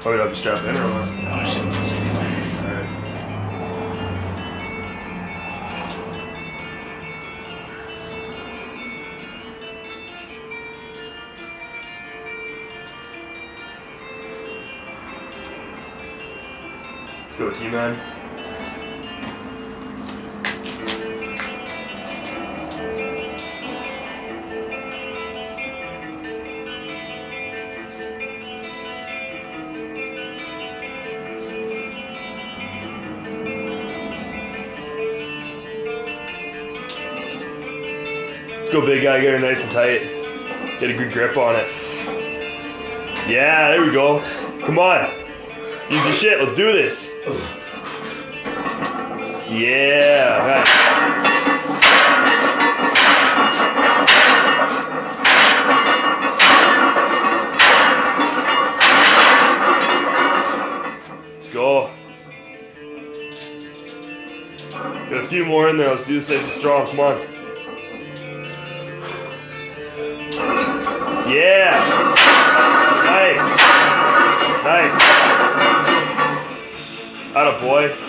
Probably not be strapped in or what? No, I shouldn't be fine. Alright. Let's go, T-Man. Let's go, big guy. Get her nice and tight. Get a good grip on it. Yeah, there we go. Come on. Use your shit. Let's do this. Yeah. Nice. Let's go. Got a few more in there. Let's do this nice and strong. Come on. Yeah. Nice. Nice. Atta boy.